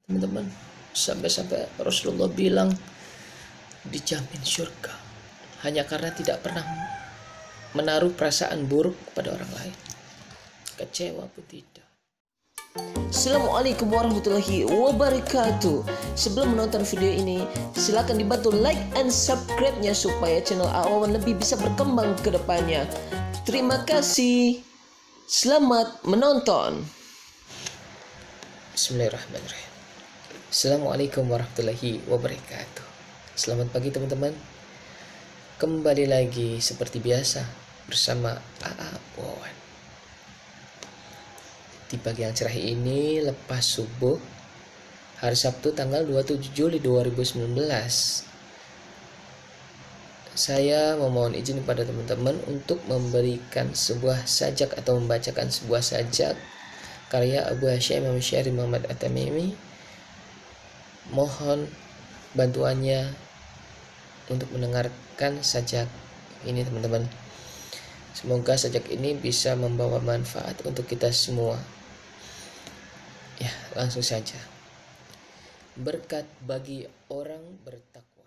teman-teman. Sampai-sampai Rasulullah bilang dijamin surga hanya karena tidak pernah menaruh perasaan buruk kepada orang lain, kecewa pun tidak. Assalamualaikum warahmatullahi wabarakatuh. Sebelum menonton video ini, silakan dibantu like and subscribe-nya supaya channel Awawan lebih bisa berkembang ke depannya. Terima kasih. Selamat menonton. Bismillahirrahmanirrahim. Assalamualaikum warahmatullahi wabarakatuh. Selamat pagi teman-teman. Kembali lagi seperti biasa bersama AA Wawan. Di pagi yang cerah ini, lepas subuh hari Sabtu tanggal 27 Juli 2019, saya memohon izin kepada teman-teman untuk memberikan sebuah sajak atau membacakan sebuah sajak karya Abu Hasyim Imam Syari Muhammad At-Tamimi. Mohon bantuannya untuk mendengarkan sajak ini teman-teman. Semoga sajak ini bisa membawa manfaat untuk kita semua. Ya, langsung saja. Berkat bagi orang bertakwa.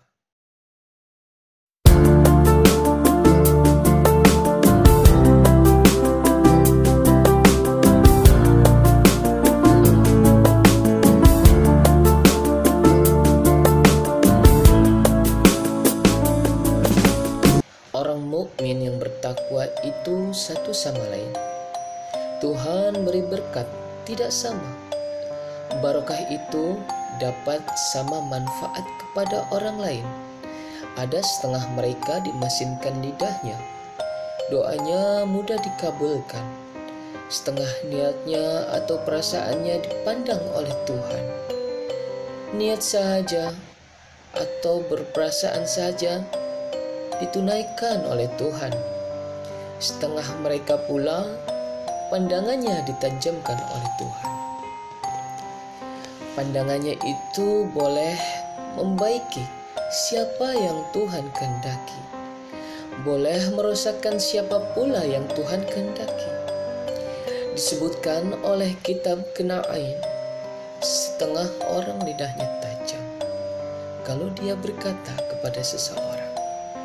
Orang mukmin yang bertakwa itu satu sama lain. Tuhan beri berkat tidak sama. Barokah itu dapat sama manfaat kepada orang lain. Ada setengah mereka dimasinkan lidahnya, doanya mudah dikabulkan. Setengah niatnya atau perasaannya dipandang oleh Tuhan. Niat saja atau berperasaan saja ditunaikan oleh Tuhan. Setengah mereka pula pandangannya ditajamkan oleh Tuhan. Pandangannya itu boleh membaiki siapa yang Tuhan kehendaki, boleh merosakkan siapa pula yang Tuhan kehendaki. Disebutkan oleh kitab Kena'ain, setengah orang lidahnya tajam kalau dia berkata kepada seseorang,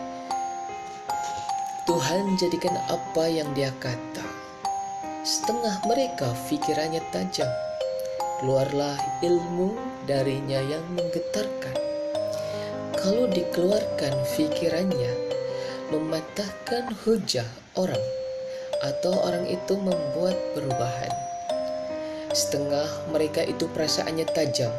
Tuhan jadikan apa yang dia kata. Setengah mereka pikirannya tajam, keluarlah ilmu darinya yang menggetarkan. Kalau dikeluarkan pikirannya, mematahkan hujah orang, atau orang itu membuat perubahan. Setengah mereka itu perasaannya tajam.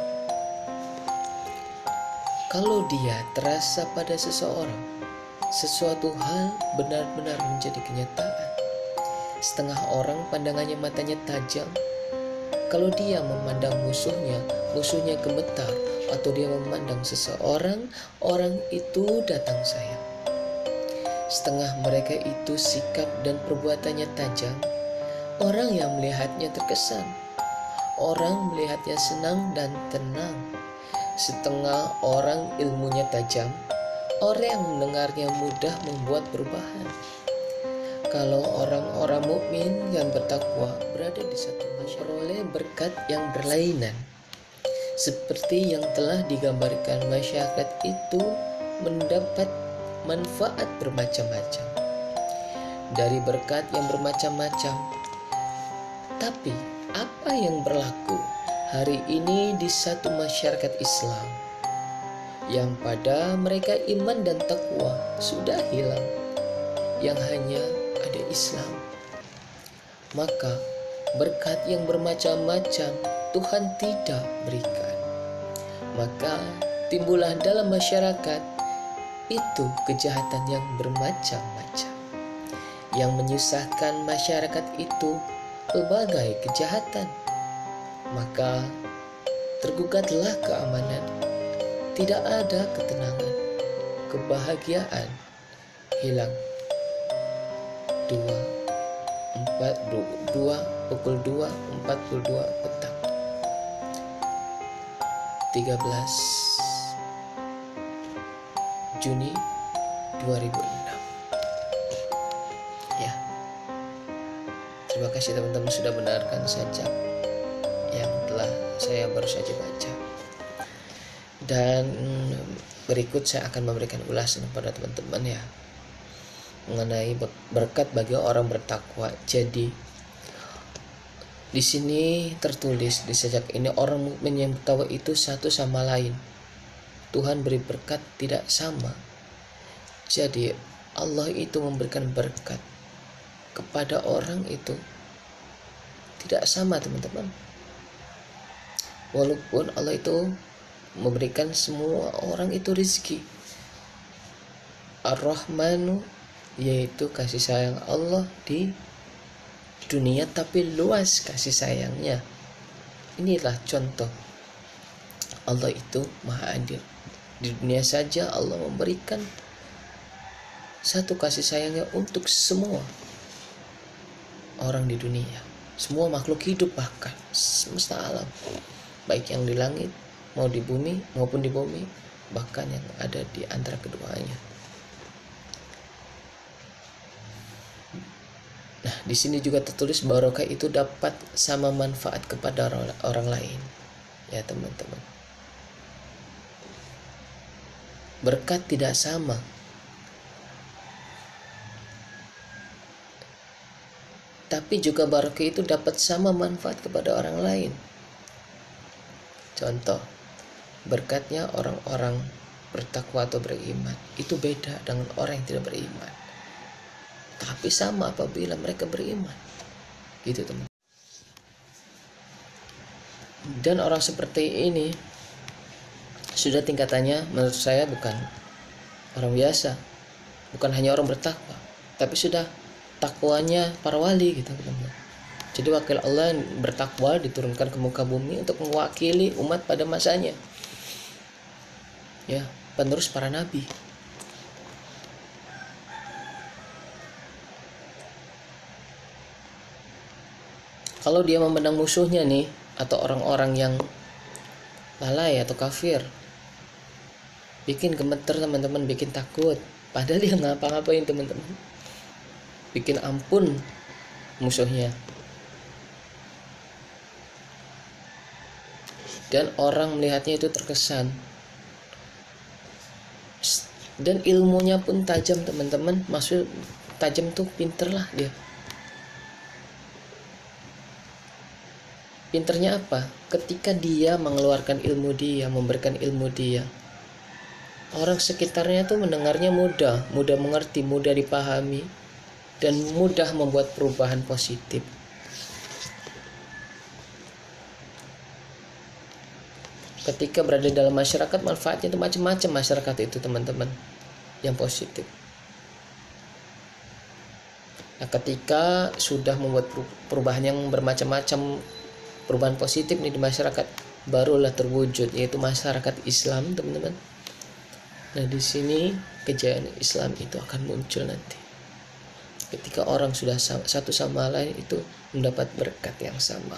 Kalau dia terasa pada seseorang, sesuatu hal benar-benar menjadi kenyataan. Setengah orang pandangannya matanya tajam. Kalau dia memandang musuhnya, musuhnya gemetar. Atau dia memandang seseorang, orang itu datang sayang. Setengah mereka itu sikap dan perbuatannya tajam. Orang yang melihatnya terkesan. Orang melihatnya senang dan tenang. Setengah orang ilmunya tajam. Orang yang mendengarnya mudah membuat perubahan. Kalau orang-orang mukmin yang bertakwa berada di satu masyarakat oleh berkat yang berlainan, seperti yang telah digambarkan, masyarakat itu mendapat manfaat bermacam-macam dari berkat yang bermacam-macam. Tapi apa yang berlaku hari ini di satu masyarakat Islam yang pada mereka iman dan takwa sudah hilang, yang hanya ada Islam? Maka berkat yang bermacam-macam Tuhan tidak berikan. Maka timbullah dalam masyarakat itu kejahatan yang bermacam-macam, yang menyusahkan masyarakat itu berbagai kejahatan. Maka tergugatlah keamanan, tidak ada ketenangan, kebahagiaan hilang. Pukul 2.42 petang 13 Juni 2006. Ya, terima kasih teman-teman sudah mendengarkan sajak yang telah saya baru saja baca. Dan berikut saya akan memberikan ulasan kepada teman-teman ya mengenai berkat bagi orang bertakwa. Jadi di sini tertulis di sajak ini, orang mukmin yang bertakwa itu satu sama lain. Tuhan beri berkat tidak sama. Jadi Allah itu memberikan berkat kepada orang itu tidak sama teman-teman. Walaupun Allah itu memberikan semua orang itu rezeki. Ar-Rahmanu, yaitu kasih sayang Allah di dunia, tapi luas kasih sayangnya. Inilah contoh Allah itu maha adil. Di dunia saja Allah memberikan satu kasih sayangnya untuk semua orang di dunia, semua makhluk hidup, bahkan semesta alam, baik yang di langit mau di bumi maupun di bumi, bahkan yang ada di antara keduanya. Nah, di sini juga tertulis barokah itu dapat sama manfaat kepada orang lain. Ya teman-teman. Berkat tidak sama. Tapi juga barokah itu dapat sama manfaat kepada orang lain. Contoh, berkatnya orang-orang bertakwa atau beriman itu beda dengan orang yang tidak beriman. Tapi sama apabila mereka beriman. Gitu teman. Dan orang seperti ini sudah tingkatannya menurut saya bukan orang biasa, bukan hanya orang bertakwa, tapi sudah takwanya para wali gitu teman. Jadi wakil Allah yang bertakwa diturunkan ke muka bumi untuk mewakili umat pada masanya. Ya, penerus para nabi. Kalau dia memandang musuhnya nih, atau orang-orang yang lalai atau kafir, bikin gemeter teman-teman, bikin takut. Padahal dia ngapa-ngapain teman-teman, bikin ampun musuhnya. Dan orang melihatnya itu terkesan. Dan ilmunya pun tajam teman-teman. Maksud tajam tuh pinter lah dia. Pinternya apa? Ketika dia mengeluarkan ilmu dia, memberikan ilmu dia, orang sekitarnya tuh mendengarnya mudah mengerti, mudah dipahami, dan mudah membuat perubahan positif. Ketika berada dalam masyarakat, manfaatnya itu macam-macam masyarakat itu teman-teman, yang positif. Nah, ketika sudah membuat perubahan yang bermacam-macam, perubahan positif nih di masyarakat, barulah terwujud, yaitu masyarakat Islam teman-teman. Nah, di sini kejayaan Islam itu akan muncul nanti. Ketika orang sudah satu sama lain itu mendapat berkat yang sama.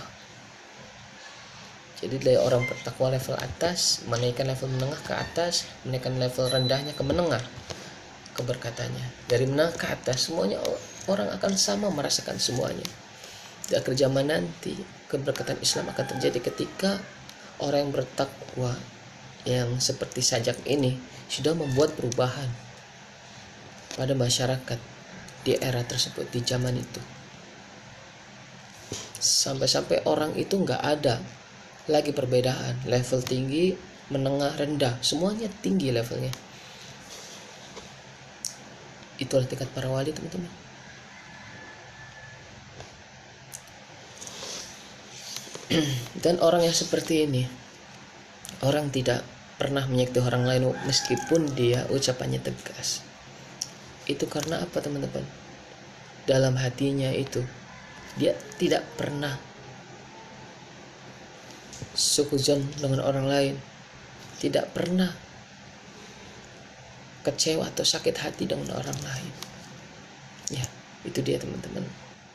Jadi dari orang bertakwa level atas, menaikkan level menengah ke atas, menaikkan level rendahnya ke menengah keberkatannya. Dari menengah ke atas, semuanya orang akan sama merasakan semuanya. Di akhir zaman nanti, keberkatan Islam akan terjadi ketika orang yang bertakwa yang seperti sajak ini sudah membuat perubahan pada masyarakat di era tersebut, di zaman itu. Sampai-sampai orang itu nggak ada lagi perbedaan level tinggi, menengah, rendah, semuanya tinggi levelnya. Itulah tingkat para wali teman-teman. Dan orang yang seperti ini, orang tidak pernah menyakiti orang lain meskipun dia ucapannya tegas. Itu karena apa teman-teman? Dalam hatinya itu dia tidak pernah suudzon dengan orang lain, tidak pernah kecewa atau sakit hati dengan orang lain. Ya, itu dia teman-teman.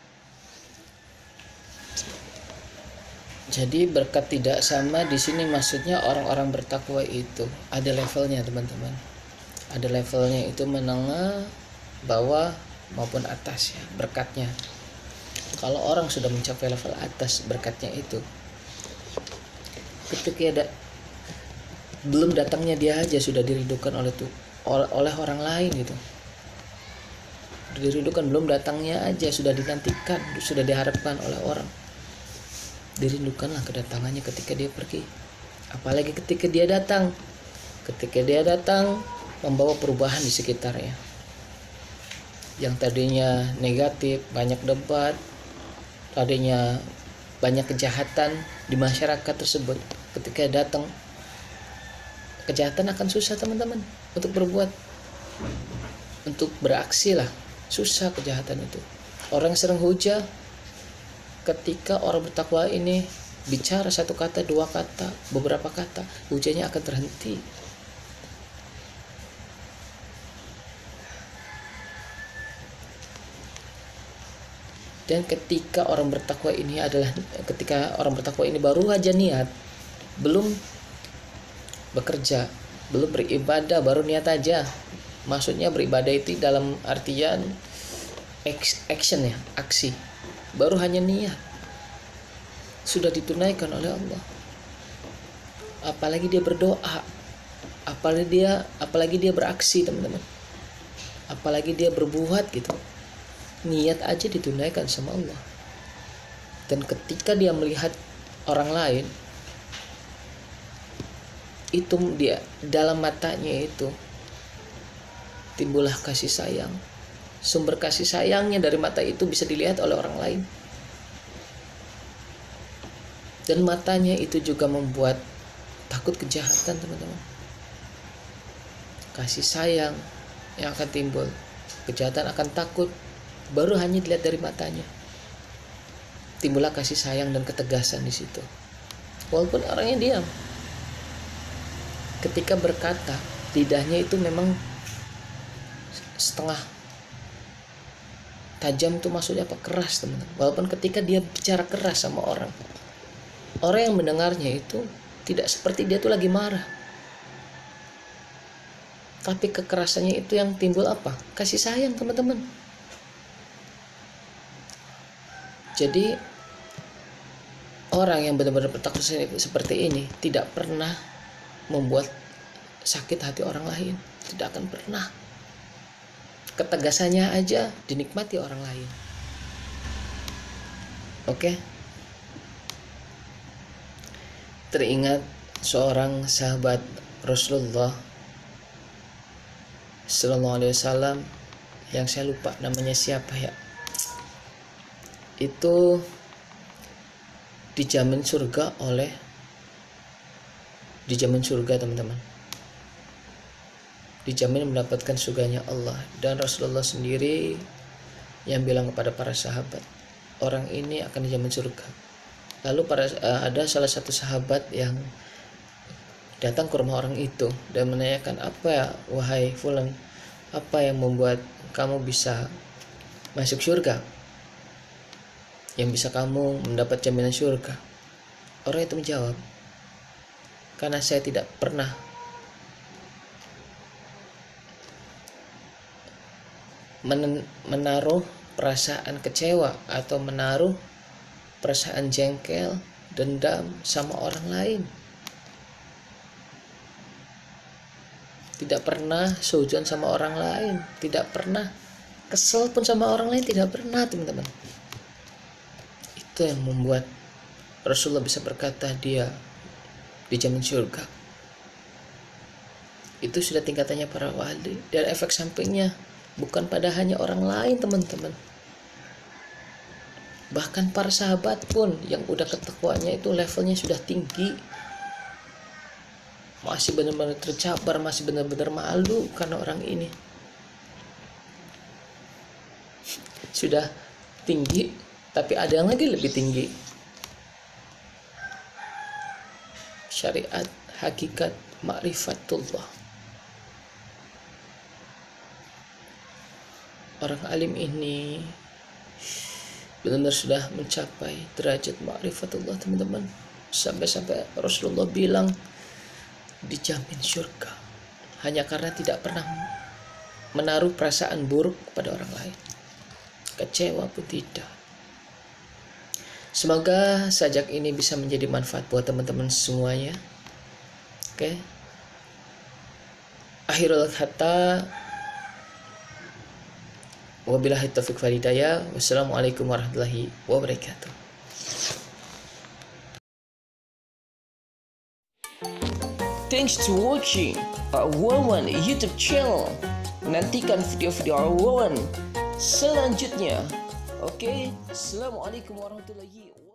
Jadi berkat tidak sama di sini maksudnya orang-orang bertakwa itu ada levelnya teman-teman. Ada levelnya itu menengah, bawah maupun atas ya berkatnya. Kalau orang sudah mencapai level atas berkatnya itu, Ketika ada belum datangnya dia aja sudah dirindukan oleh orang lain gitu. Dirindukan, belum datangnya aja sudah dinantikan, sudah diharapkan oleh orang. Dirindukanlah kedatangannya ketika dia pergi. Apalagi ketika dia datang. Ketika dia datang membawa perubahan di sekitarnya. Yang tadinya negatif, banyak debat, tadinya banyak kejahatan di masyarakat tersebut. Ketika datang, kejahatan akan susah teman-teman untuk berbuat, untuk beraksi lah. Susah kejahatan itu. Orang sering hujah, ketika orang bertakwa ini bicara satu kata, dua kata, beberapa kata, hujahnya akan terhenti. Dan ketika orang bertakwa ini baru aja niat, belum bekerja, belum beribadah, baru niat aja. Maksudnya beribadah itu dalam artian action ya, aksi. Baru hanya niat sudah ditunaikan oleh Allah. Apalagi dia berdoa, apalagi dia beraksi teman-teman. Apalagi dia berbuat gitu. Niat aja ditunaikan sama Allah. Dan ketika dia melihat orang lain, itu dia dalam matanya itu timbullah kasih sayang. Sumber kasih sayangnya dari mata itu bisa dilihat oleh orang lain. Dan matanya itu juga membuat takut kejahatan teman-teman. Kasih sayang yang akan timbul, kejahatan akan takut, baru hanya dilihat dari matanya. Timbullah kasih sayang dan ketegasan di situ. Walaupun orangnya diam. Ketika berkata, lidahnya itu memang setengah tajam, tuh maksudnya apa? Keras teman-teman. Walaupun ketika dia bicara keras sama orang yang mendengarnya itu tidak seperti dia tuh lagi marah, tapi kekerasannya itu yang timbul apa? Kasih sayang teman-teman. Jadi orang yang benar-benar bertakwa seperti ini tidak pernah membuat sakit hati orang lain, tidak akan pernah. Ketegasannya aja dinikmati orang lain. Oke? Teringat seorang sahabat Rasulullah Sallallahu Alaihi Wasallam yang saya lupa namanya siapa ya. Itu dijamin surga teman-teman. Dijamin mendapatkan surganya Allah. Dan Rasulullah sendiri yang bilang kepada para sahabat, orang ini akan dijamin surga. Lalu ada salah satu sahabat yang datang ke rumah orang itu dan menanyakan, apa ya wahai fulan, apa yang membuat kamu bisa masuk surga, yang bisa kamu mendapat jaminan surga? Orang itu menjawab, karena saya tidak pernah menaruh perasaan kecewa atau menaruh perasaan jengkel, dendam sama orang lain. Tidak pernah seujuan sama orang lain, tidak pernah kesel pun sama orang lain, tidak pernah teman-teman. Itu yang membuat Rasulullah bisa berkata dia dijamin surga. Itu sudah tingkatannya para wali. Dan efek sampingnya bukan pada hanya orang lain teman-teman, bahkan para sahabat pun yang udah ketakwaannya itu levelnya sudah tinggi, masih benar-benar tercabar, masih benar-benar malu karena orang ini sudah tinggi, tapi ada yang lagi lebih tinggi. Syariat, hakikat, ma'rifatullah. Orang alim ini benar-benar sudah mencapai derajat ma'rifatullah teman-teman. Sampai-sampai Rasulullah bilang dijamin surga hanya karena tidak pernah menaruh perasaan buruk kepada orang lain, kecewa pun tidak. Semoga sajak ini bisa menjadi manfaat buat teman-teman semuanya. Oke. Akhirul kata, wabillahi taufiq wal hidayah. Wassalamualaikum warahmatullahi wabarakatuh. Thanks to watching Wawan YouTube channel. Nantikan video-video Wawan selanjutnya. Oke, assalamualaikum warahmatullahi wabarakatuh.